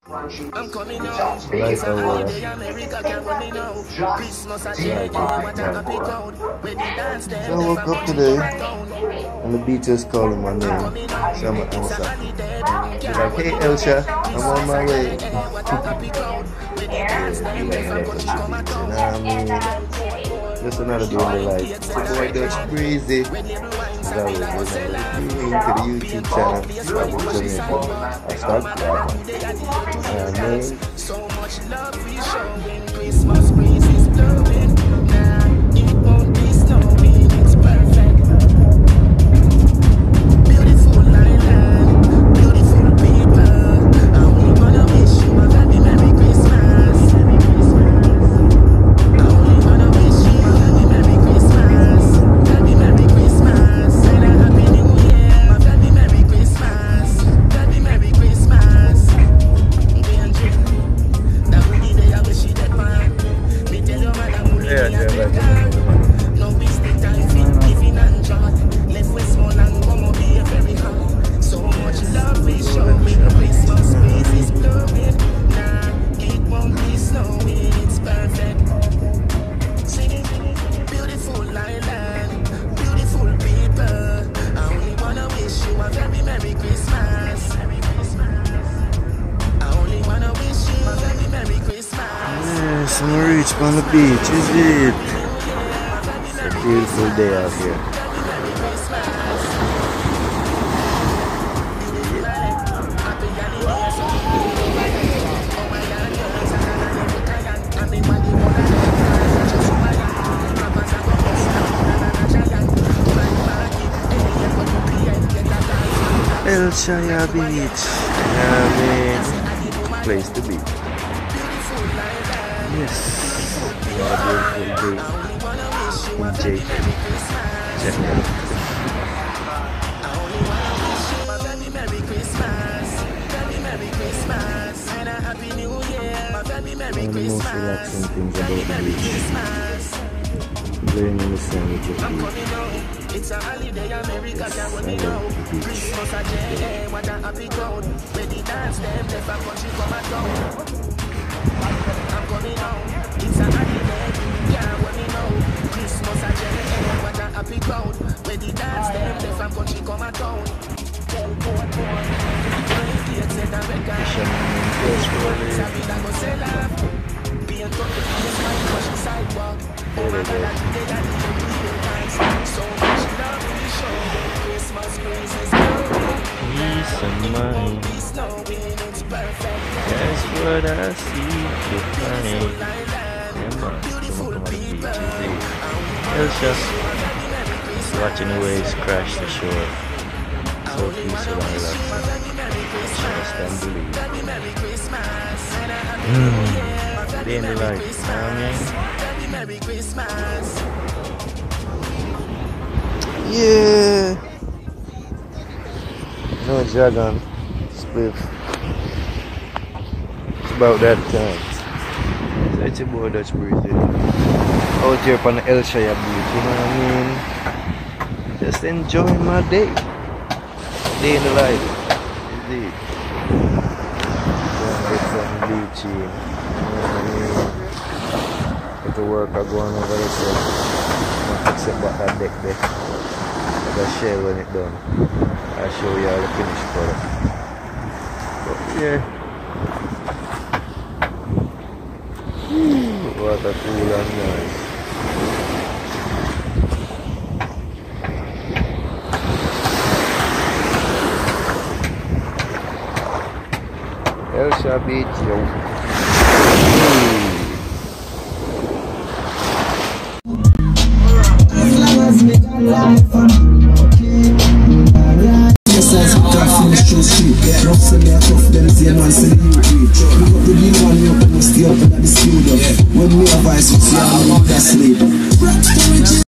I'm coming out. It's a holiday, America can run it now. Christmas a day, what a happy crowd. When the dance them, So I woke up today and the beach is calling my name. So I'm at Elsa. She's like, hey Hellshire, I'm on my way. Yeah, I mean, just another day in the life. It's your boy Dutch Breezy. As always, we're to the YouTube channel, Average Jamaican. Hashtag so much love we showing. Christmas breeze is blowing. Nah, it won't be snowing. It's perfect. Beautiful island, beautiful people. I only wanna wish you a very Merry Christmas. I only wanna wish you a very Merry Christmas. Very Merry Christmas and a Happy New Year. A very Merry Christmas. Very Merry Christmas. No wasting time living and joy. Left with small and come up here very hard. So much love we showing. Christmas breeze is blowing. Nah, it won't be snowing. It's perfect. Singing, beautiful island, beautiful people. I only wanna wish you a very Merry Christmas. I only wanna wish you a very Merry Christmas. yes, I'm reach on the beach, is it? It's a beautiful day out here. Hellshire Beach, place to be. Yes, what a beautiful day in Jamaica. Check it out. One of the most relaxing things about the beach, playing in the sun with your feet. It's a holiday, America can run it now. Christmas a day, what a happy crowd. When the dance them, left a country come and down. I'm coming out. It's a holiday, yeah, run it now. Christmas a day, what a happy crowd. When the dance them, left a country come and down. Tell Portmore, great gates in the record. Sabi that go sell off. Be a talk to the smile, push the sidewalk. Oh my God, I did that in the real times. So much love we show. Christmas breeze is blowing. Peace of mind. It's perfect. That's what I see. You're funny. Beautiful people. Hellshire. Watching the waves crash the shore. So peaceful and relaxing. Just unbelievable. Day in the life. You know what I mean? Merry Christmas. Yeah. No dragon. Spliff. It's about that time. So it's about Dutch Breezy. Out here on the Hellshire Beach, you know what I mean? Just enjoying my day. Day in the life. Indeed. Gonna get some beachy. You know what I mean? Get to work or going over there. So I'm fix it back that deck there. I'll share when it's done. I'll show you all the finished product. But yeah. What a cool and nice. Hellshire Beach, yo. When me advice, you see, I'm not asleep.